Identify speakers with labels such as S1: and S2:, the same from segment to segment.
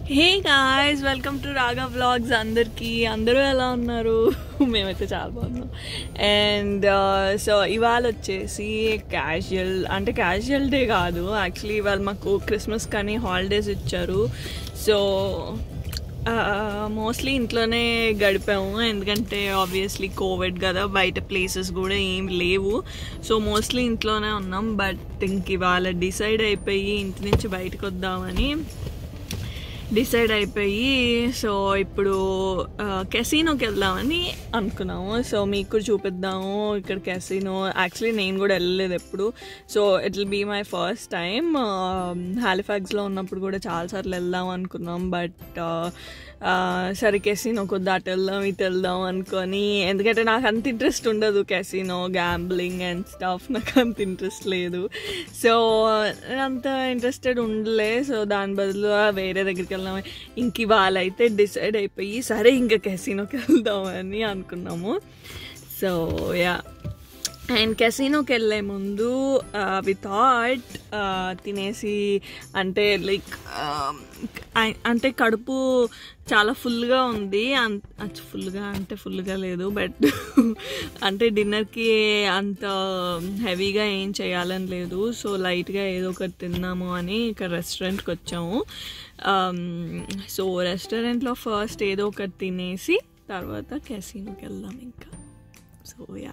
S1: Hey guys, welcome to Raga vlogs. Andariki andaru ela unnaru memaithe chaala baagunnam and so ivalu vachesi casual day kaadu actually ivalu maku Christmas kani holidays icharu so mostly ఇంట్లోనే గడిపాము ఎందుకంటే obviously Covid కదా బయట places కూడా ఏం లేవు so mostly ఇంట్లోనే ఉన్నాం బట్ ఇంక ఇవాళ డిసైడ్ అయిపోయి ఇంటి నుంచి బయటకు వద్దామని డిసైడ్ అయిపోయి సో ఇప్పుడు కెసినోకి వెళ్దామని అనుకున్నాము సో మీకు కూడా చూపిద్దాము ఇక్కడ కెసినో యాక్చువల్లీ నేను కూడా వెళ్ళలేదు ఎప్పుడు so it will be my first time హాలిఫాక్స్లో ఉన్నప్పుడు కూడా చాలాసార్లు వెళ్దాం అనుకున్నాం బట్ సరే కెసినోకి వద్దు అటు వెళ్దాం ఇటు వెళ్దాం అనుకొని ఎందుకంటే నాకు అంత ఇంట్రెస్ట్ ఉండదు కెసినో గ్యాంబ్లింగ్ అండ్ స్టఫ్ నాకు అంత ఇంట్రెస్ట్ లేదు సో అంత ఇంట్రెస్టెడ్ ఉండలే సో దాని బదులు వేరే దగ్గరికి వెళ్దాం ఇంక ఇవాళైతే డిసైడ్ అయిపోయి సరే ఇంకా కెసినోకి వెళ్దామని అనుకున్నాము సో యా అండ్ కెసినోకి వెళ్ళే ముందు వి థాట్ తినేసి అంటే లైక్ అంటే కడుపు చాలా ఫుల్గా ఉంది ఫుల్గా లేదు బట్ అంటే డిన్నర్కి అంత హెవీగా ఏం చేయాలని లేదు సో లైట్గా ఏదో ఒకటి తిన్నాము అని ఇక్కడ రెస్టారెంట్కి వచ్చాము సో రెస్టారెంట్లో ఫస్ట్ ఏదో ఒకటి తినేసి తర్వాత కెసినోకి వెళ్దాం ఇంకా so yeah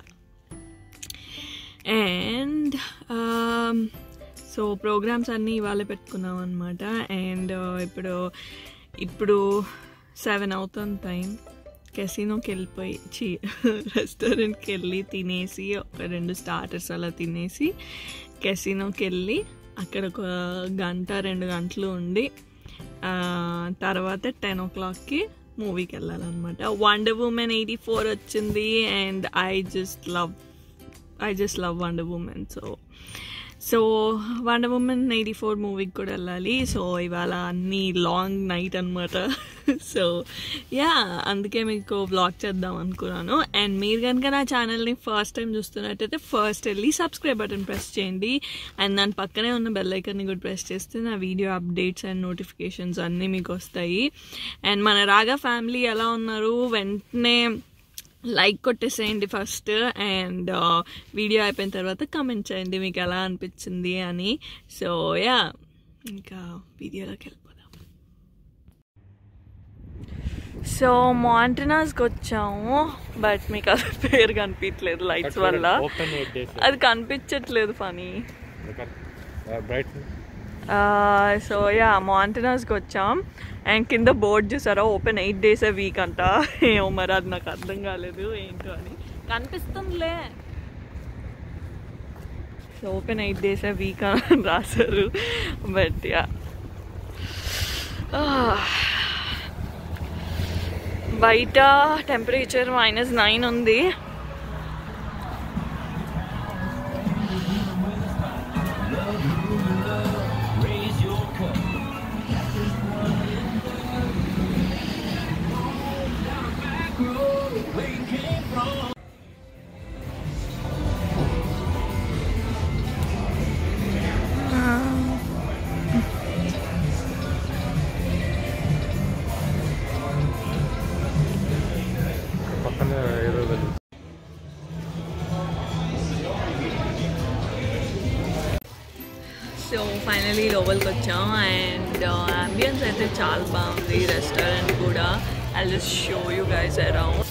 S1: and so programmes అన్నీ ఇవాళ పెట్టుకున్నాం అనమాట అండ్ ఇప్పుడు 7 అవుతుంది టైం కెసినోకి వెళ్ళిపోయి రెస్టారెంట్కి వెళ్ళి తినేసి ఒక 2 స్టార్టర్స్ అలా తినేసి కెసినోకి వెళ్ళి అక్కడ ఒక 1-2 గంటలు ఉండి తర్వాత 10 o'clockకి మూవీకి వెళ్ళాలన్నమాట WW84 వచ్చింది and I just love Wonder Woman so Wonder Woman 84 మూవీకి కూడా వెళ్ళాలి సో ఇవాళ అన్ని లాంగ్ నైట్ అనమాట సో యా అందుకే మీకు వ్లాగ్ చేద్దాం అనుకున్నాను అండ్ మీరు కనుక నా ఛానల్ని ఫస్ట్ టైం చూస్తున్నట్టయితే ఫస్ట్ వెళ్ళి సబ్స్క్రైబ్ బటన్ ప్రెస్ చేయండి అండ్ దాని పక్కనే ఉన్న బెల్ ఐకాన్ని కూడా ప్రెస్ చేస్తే నా వీడియో అప్డేట్స్ అండ్ నోటిఫికేషన్స్ అన్నీ మీకు వస్తాయి అండ్ మన రాగా ఫ్యామిలీ ఎలా ఉన్నారు వెంటనే లైక్ కొట్టేసేయండి ఫస్ట్ అండ్ వీడియో అయిపోయిన తర్వాత కామెంట్ చేయండి మీకు ఎలా అనిపించింది అని సో యా ఇంకా వీడియోలోకి వెళ్ళిపోదాం సో మాంటనాస్కి వచ్చాము బట్ మీకు అది పేరు కనిపించట్లేదు లైట్స్ వల్ల అది కనిపించట్లేదు ఫనీ సో యా మాంటనాస్కి వచ్చాం అండ్ కింద బోర్డు చూసారా ఓపెన్ 8 days a week అంట ఏమో మరి అది నాకు అర్థం కాలేదు ఏంటో అని కనిపిస్తుందిలే so open 8 days a week అని రాశారు బట్ యా బయట టెంపరేచర్ -9 ఉంది సో ఫైనలీ లోపలికి వచ్చాం అండ్ అంబియన్స్ అయితే చాలా బాగుంది రెస్టారెంట్ కూడా I just show you guys around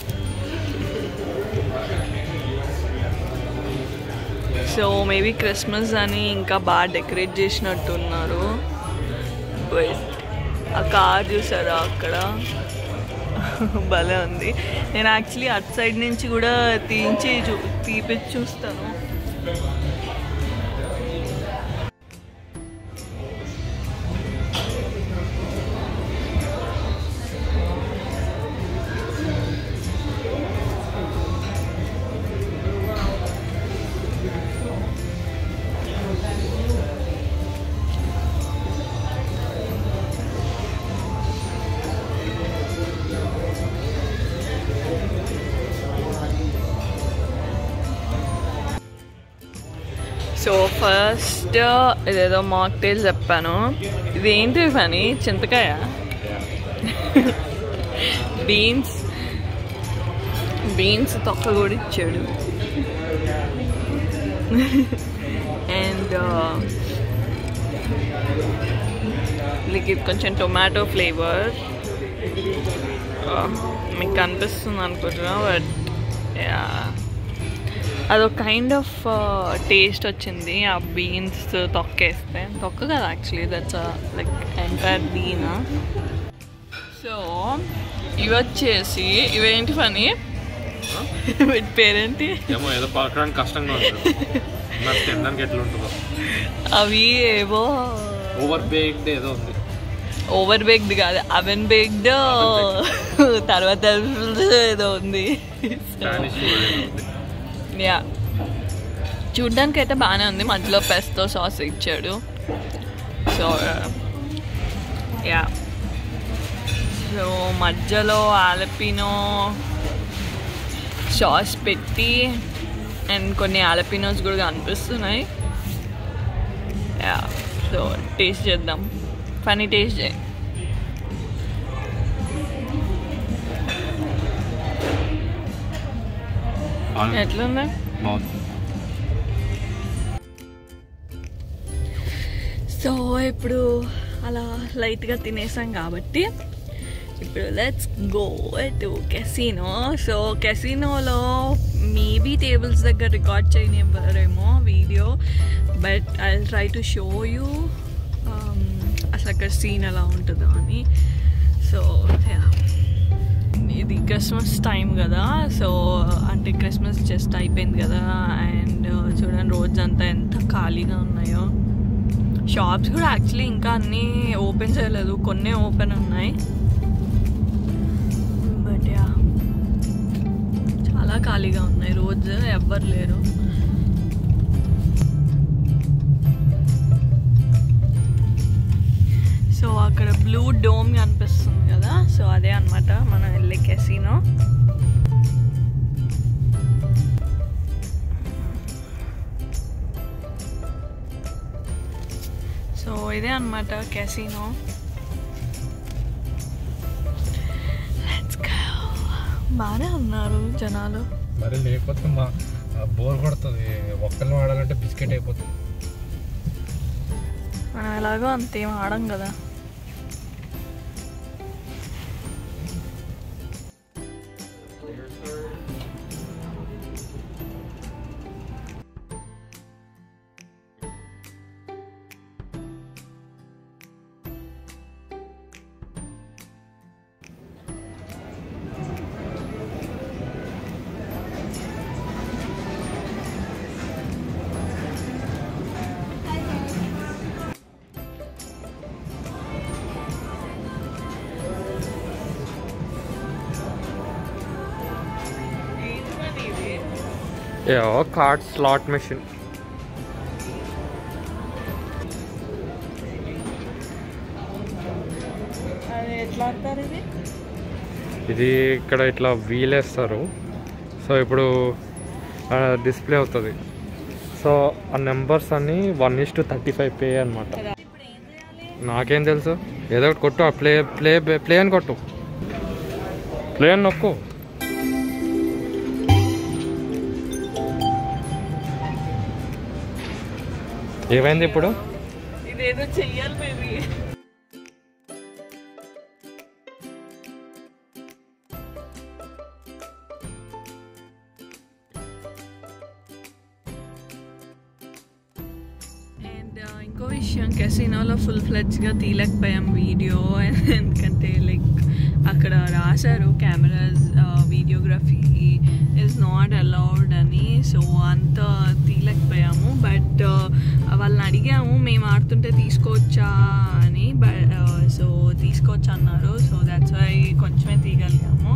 S1: so maybe Christmas అని ఇంకా బాగా డెకరేట్ చేసినట్టున్నారు బట్ ఆ కార్ చూసారా అక్కడ భలే ఉంది నేను యాక్చువల్లీ అటు సైడ్ నుంచి కూడా తీపిచ్చి చూస్తాను సో ఫస్ట్ ఇదేదో మాక్టైల్ చెప్పాను ఇదేంటి పని చింతకాయ బీన్స్ తొక్క కూడా ఇచ్చాడు. అండ్ లైక్ ఇది కొంచెం టొమాటో ఫ్లేవర్ మీకు కనిపిస్తుంది అనుకుంటున్నా. బట్ అదొక కైండ్ ఆఫ్ టేస్ట్ వచ్చింది ఆ బీన్స్ తొక్కేస్తే. తొక్క కదా actually, that's like entire bean. So ఇవి వచ్చేసి ఇవేంటి పని వీటి పేరేంటి
S2: ఏదో పలకడానికి కష్టంగా ఉంటుంది, ఎట్లా ఉంటుందో.
S1: అవి ఏవో
S2: ఓవర్ బేక్డ్ ఏదో ఉంది.
S1: ఓవర్ బేక్డ్ కాదు, అవెన్ బేక్డ్ తర్వాత ఏదో ఉంది. యా, చూడ్డానికి అయితే బాగానే ఉంది. మధ్యలో పెస్తో సాస్ ఇచ్చాడు. సో యా, సో మధ్యలో ఆలపినో సాస్ పెట్టి అండ్ కొన్ని ఆలపినోస్ కూడా కనిపిస్తున్నాయి. యా, సో టేస్ట్ చేద్దాం. ఫనీ టేస్ట్ చేయి. ఎట్లుందా? సో ఇప్పుడు అలా లైట్గా తినేసాం కాబట్టి ఇప్పుడు let's go to casino. So కెసినోలో మేబీ టేబుల్స్ దగ్గర రికార్డ్ చేయనివ్వరేమో video, but I will try to show you అసలు అక్కడ సీన్ ఎలా ఉంటుందో అని. సో ఇది క్రిస్మస్ టైం కదా, సో అంటే క్రిస్మస్ జస్ట్ అయిపోయింది కదా. అండ్ చూడండి రోజంతా ఎంత ఖాళీగా ఉన్నాయో. షాప్స్ కూడా యాక్చువల్లీ ఇంకా అన్నీ ఓపెన్ చేయలేదు, కొన్ని ఓపెన్ ఉన్నాయి. బట్ యా, చాలా ఖాళీగా ఉన్నాయి, రోజు ఎవ్వరు లేరు. సో అక్కడ బ్లూ డోమ్ కనిపిస్తుంది కదా, సో అదే అనమాట మనం వెళ్ళే కెసినో. సో ఇదే అనమాట కెసినో. బాగానే ఉన్నారు జనాలు.
S2: మరి లేకపోతే మా బోర్ కొడుతుంది, ఒక్కరిని వాడాలంటే బిస్కెట్ అయిపోతుంది.
S1: మనం ఎలాగో అంతేం ఆడం కదా.
S2: Yeah, card slot machine. ఇది ఇక్కడ ఇట్లా వీల్ వేస్తారు. సో ఇప్పుడు డిస్ప్లే అవుతుంది. సో ఆ నెంబర్స్ అన్ని 1:35 పే అనమాట. నాకేం తెలుసు, ఏదో ఒకటి కొట్టు. ప్లే ప్లే ప్లే అని కొట్టు, ప్లే అని నొక్కు. ఏమైంది ఇప్పుడు?
S1: ఇదేదో చెయ్యాలి బేబీ. అండ్ ఇంకో విషయం, కెసినోలో ఫుల్ ఫ్లెడ్జ్గా తీయలేకపోయాం వీడియో. ఎందుకంటే లైక్ అక్కడ రాశారు cameras videography is not allowed అని. సో అంత తీయలేకపోయాము. బట్ వాళ్ళని అడిగాము మేము ఆడుతుంటే తీసుకోవచ్చా అని. సో తీసుకోవచ్చు అన్నారు. సో దాట్స్ వై కొంచెమే తీయగలిగాము.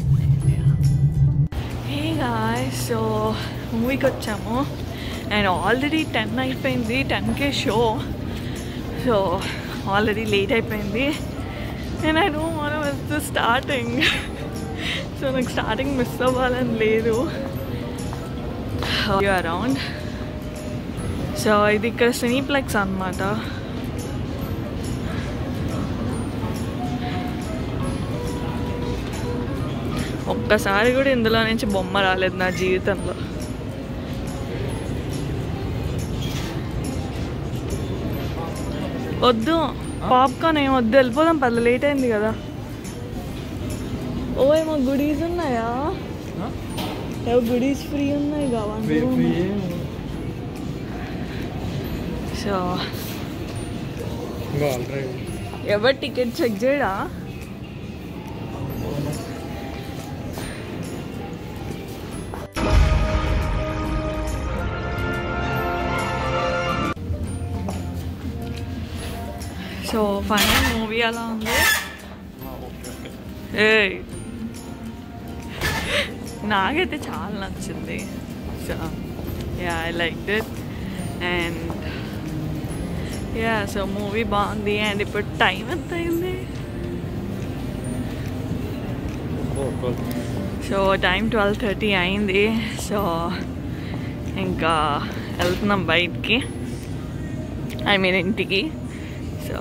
S1: హే గాయ్స్, సో మూవీకి వచ్చాము అండ్ ఆల్రెడీ 10 అయిపోయింది, 10కే షో. సో ఆల్రెడీ లేట్ అయిపోయింది and I don't want to miss the starting. So నాకు స్టార్టింగ్ మిస్ అవ్వాలని లేదు. అరౌండ్ సో ఇది ఇక్కడ సినీప్లెక్స్ అనమాట. ఒక్కసారి కూడా ఇందులో నుంచి బొమ్మ రాలేదు నా జీవితంలో. వద్దు పాప్కార్న్ ఏం వద్దు, వెళ్ళిపోదాం పర్లేదు, లేట్ అయింది కదా. ఓ ఏమో గుడీస్ ఉన్నాయా? ఏమో గుడీస్ ఫ్రీ ఉన్నాయి కావాలి. సో ఎవరు టికెట్ చెక్ చేయడా? సో ఫైనల్ మూవీ ఎలా ఉంది? ఏ నాకైతే చాలా నచ్చింది. So yeah I like it and yeah so movie బాగుంది. అండ్ ఇప్పుడు టైం ఎంత అయింది? సో టైం 12:30 అయింది. సో ఇంకా వెళ్తున్నాం బయటికి, ఐ మీన్ ఇంటికి. సో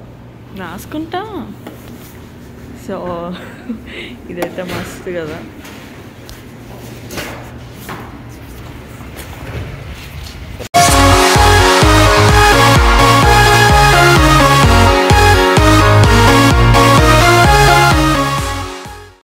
S1: రాసుకుంటా. సో ఇదైతే మస్తు కదా.